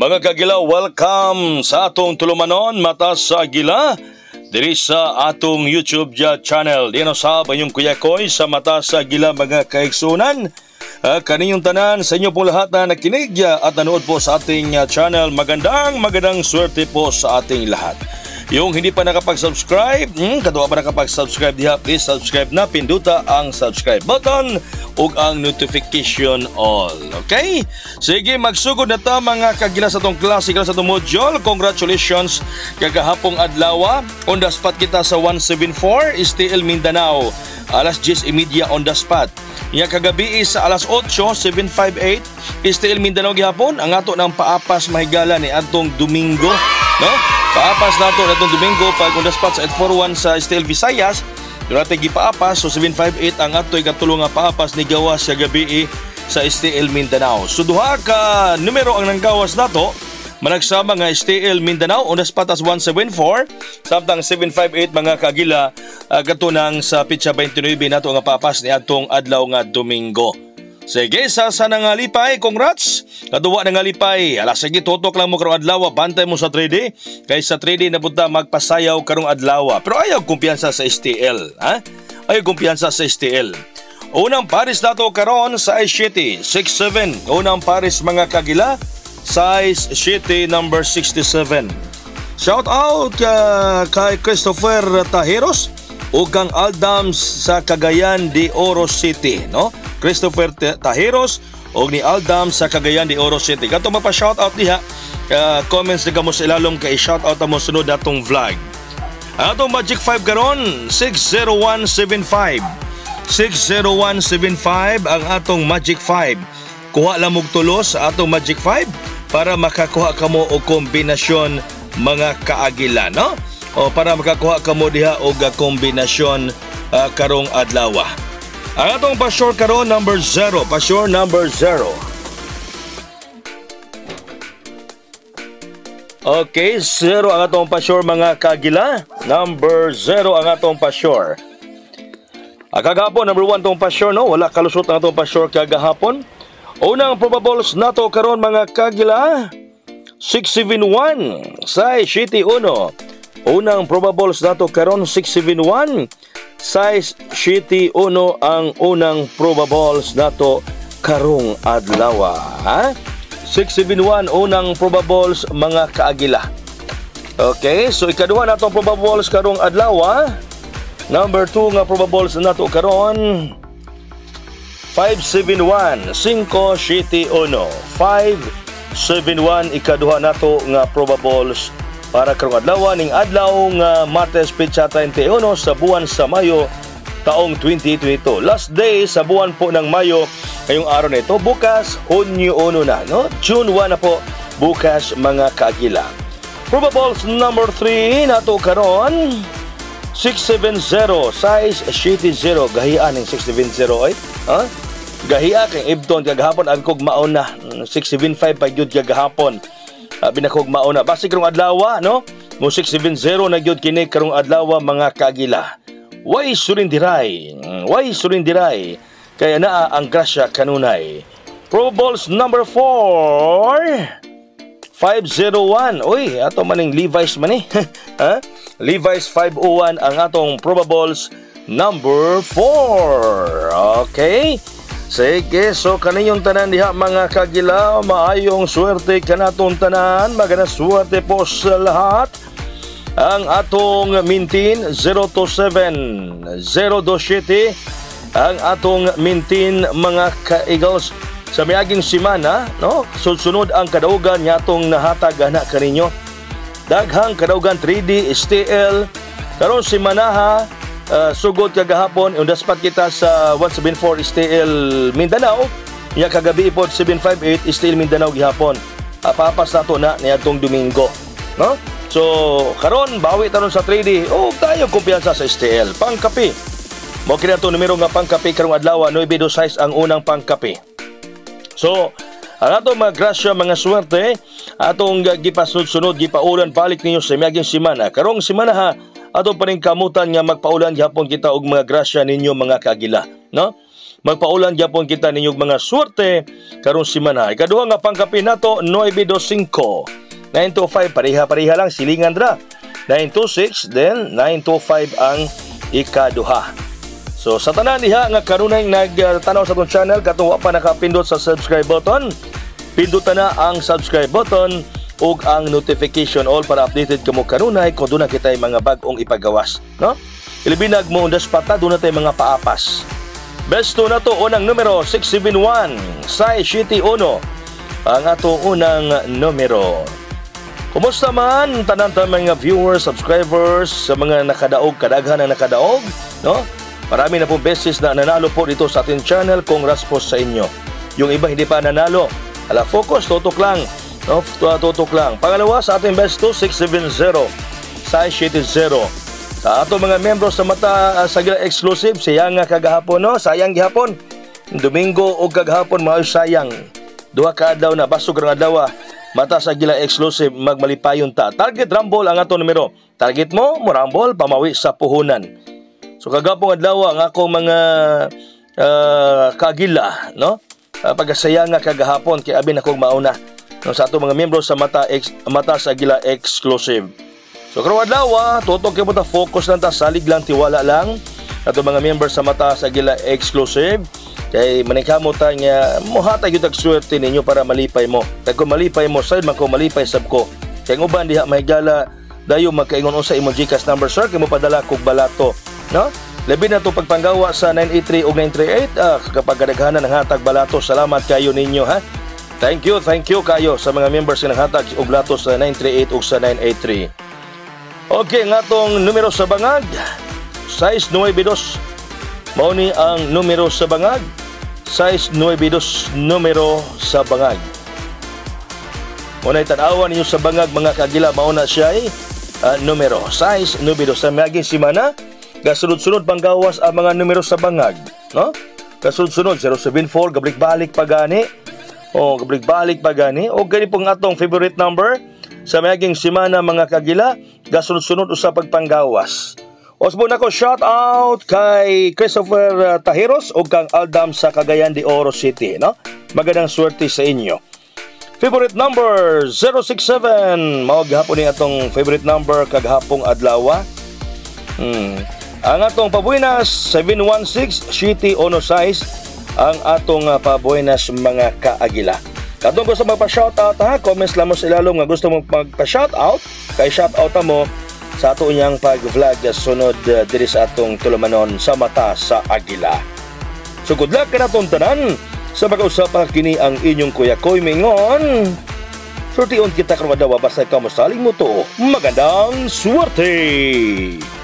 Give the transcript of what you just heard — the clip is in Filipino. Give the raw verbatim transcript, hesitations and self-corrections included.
Mga kagila, welcome sa atong tulumanon mata sa gila diri sa atong YouTube ja channel. Dino sa inyong Kuya Koy sa mata sa gila mga kaigsunan. Uh, kaninyong tanan sa inyo pong lahat na nakinig at nanood po sa ating uh, channel. Magandang magandang swerte po sa ating lahat. Yung hindi pa nakapag-subscribe, hmm, kadua pa nakapag-subscribe diha, please subscribe na, pinduta ang subscribe button ug ang notification all. Okay? Sige, magsugod na ta mga kagila sa tong klase sa tong module. Congratulations kagahapong adlaw. On the spot kita sa one seventy-four S T L Mindanao. Alas diyes y media on the spot. Nga kagabi sa alas otso, seven fifty-eight S T L Mindanao gihapon ang ato ng paapas mahigala ni adtong Domingo, no? Paapas nato na itong Domingo pag on the spot sa eight forty-one sa S T L Visayas. Doon natin gipaapas. So seven fifty-eight ang ato ikatulong nga paapas ni gawas sa gabi sa S T L Mindanao. So duha ka numero ang nanggawas nato. Managsama nga S T L Mindanao on the spot as one seventy-four. Samtang seven fifty-eight mga kagila uh, katunang sa pitsa twenty-nine nato nga paapas ni atong adlaw nga Domingo. Sige, sa sana nga lipay, congrats. Kaduwa na nga lipay. Alas, sige, tutok lang mo karong adlaw. Bantay mo sa three D. Kaya sa three D na punta magpasayaw karong adlaw. Pero ayaw kumpiyansa sa S T L. Ha? Ayaw kumpiyansa sa S T L. Unang paris nato karon size siete, six seven. Unang paris mga kagila, size siete, number sixty-seven. Shout out uh, kay Christopher Tajeros o kang Aldams sa Cagayan de Oro City, no? Christopher Tajeros o ni Aldam sa Cagayan de Oro City. Kato mapa-shoutout diha. Uh, comments na kamo sa ilalom kay shoutout mo sunod natong vlog. Ang atong Magic five karon, six zero one seven five. six zero one seven five ang atong Magic five. Kuha lang mog tulo sa atong Magic five para makakuha kamo og kombinasyon mga kaagila, no? O para makakuha kamo diha og kombinasyon uh, karong adlaw. Ang atong pasyor karon number zero. Pasyor number zero. Okay, zero ang atong pasyor mga kagila. Number zero ang atong pasyor. Kagahapon, number one tong pasyor, no? Wala kalusot ang atong pasyor kagahapon. Unang probables nato karon mga kagila, six seven one. Size siete uno. Unang probables nato karon six seven one. Size siete uno ang unang probables nato karong adlaw. Ha? six seven one unang probables mga kaagila. Okay, so ikaduha natong probables karong adlaw. Number two nga probables nato karon five seven one, five siete uno. five seven one ikaduha nato nga probables para karong adlaw ning adlaw nga Martes pitsa thirty-one sa buwan sa Mayo taong twenty twenty-two. Last day sa buwan po ng Mayo ngayong araw na ito. Bukas Hunyo one na, no? June one na po bukas mga kaagila. Probables number three nato karon six seven zero, size siete zero. Gahian ning six seven zero ay. Ha? Gahiya kay Ibton kagahapon ang kog mauna six seven five pa gyud kagahapon. Uh, binakog mauna base karong adlaw, no? Mo six seven zero na gyud kini karong adlaw mga kagila. Why surindiray? Why surindiray? Kaya naa ang grasya kanunay. Pro Balls number four. five zero one. Uy, ato maning Levi's man eh. Ha? Levi's five oh one ang atong probables number four. Okay? Sige, so kaninyong tanan diha mga kagila, maayong swerte kanatong tanan, magana swerte po sa lahat. Ang atong mintin zero two seven zero two seven ang atong mintin mga ka-Eagles sa miaging semana, no? Sunod ang kadaugan nyatong nahatag ana kaninyo. Daghang kadaugan three D S T L karon semana Uh, sugod kagahapon on the spot kita sa one seventy-four S T L Mindanao nya kagabi po seven fifty-eight S T L Mindanao gihapon. Uh, papas nato na niadtong Domingo, no? So karon bawi taron sa three D. Oh, tayo kumpiyansa sa S T L pangkapi. Mo kini ato numero nga pangkapi karong adlaw nine two six ang unang pangkapi. So ang atong mga grasya mga swerte atong gipasunod-sunod gipaulan balik ninyo sa miaging semana. Karong semana ha atong paning kamutan nga magpaulan gihapon kita og mga grasya ninyo mga kagila, no? magpaulan gyapon kita ninyong mga swerte karong semana. Ikaduha nga pangkapi nato nine two five nine two five pareha-pareha lang silingan dra. nine two six then nine two five ang ikaduha. So sa tanan diha nga karunay nagtanaw sa atong channel katong wa pa nakapindot sa subscribe button, pindutan na ang subscribe button ug ang notification all para updated kamo kanunay kung doon na kitay mga bag-ong ipagawas, no? Ilibinag mo undas pata doon na tay mga paapas. Besto na to unang numero six seven one Sai City Uno ang atong unang numero. Kumusta man tanan ta mga viewers, subscribers sa mga nakadaog kadaghan na nakadaog, no? Marami na pong beses na nanalo po dito sa ating channel. Congrats po sa inyo. Yung iba hindi pa nanalo. Ala, focus, tutok lang. No, tutok lang. Pangalawa sa ating best two, six seven zero. Sai City zero. Sa ato mga membro sa mata uh, sa Agila Exclusive, sayang nga kagahapon, no? Sayang gihapon. Domingo o kagahapon, maayo sayang. Duha ka adlaw na, basog ang adlaw. Mata sa Agila Exclusive, magmalipayon ta. Target rumble ang ato numero. Target mo, mo rumble, pamawi sa puhunan. So kagapong adlaw ang akong mga uh, kagila, no? Uh, pagasaya nga kagahapon kay abin akong mauna no, sa ato mga miyembro sa mata ex, mata sa Agila Exclusive. So karong adlaw, tutok kay mo ta focus lang ta, salig lang, tiwala lang ato mga miyembro sa mata sa Agila Exclusive. Kay manikamo ta nga mohatag gyud og swerte ninyo para malipay mo. Kay kung malipay mo, side man ko malipay sab ko. Kay uban diha mahigala dayo magkaingon unsa imong GCash number sir kay mo padala kog balato. No? Labi na ito pagpanggawa sa nine eight three o nine three eight ah, kapag kadaghanan ng hatag balato. Salamat kayo ninyo, ha? Thank you, thank you kayo sa mga members ng hatag og balato sa nine three eight o sa nine eight three. Okay, nga tong numero sa bangag size nine two. Mao ni ang numero sa bangag size nine two numero sa bangag. Muna'y tanawan ninyo sa bangag mga kagila, mao na siya ay uh, numero size nine two sa maging simana. Kasunod-sunod panggawas ang mga numero sa bangag, no? Kasunod-sunod zero seven four gabalik-balik pagani. O gabalik-balik pagani o gani pong atong favorite number sa mayaging semana mga kagila, kasunod-sunod usa pagpanggawas. Osbo nako shout out kay Christopher uh, Tahiros o kang Aldam sa Cagayan de Oro City, no? Magandang swerte sa inyo. Favorite number zero six seven mao gihapon ni atong favorite number kaghapong adlaw. Hmm. Ang atong pabuenas seven one six City Ono size ang atong uh, pabuenas mga kaagila. Katong gusto magpa-shoutout ha, comments lang mo sa ilalom nga gusto mong magpa-shoutout, kay shoutout mo sa ato inyang pag-vlog sunod uh, diri sa atong tulumanon sa mata sa agila. So good luck ka na tong tanan sa pag-usapa kini ang inyong Kuya Koy Mingon. Surtiun kita karong adlaw basta ikaw mosaling mo to. Magandang swerte!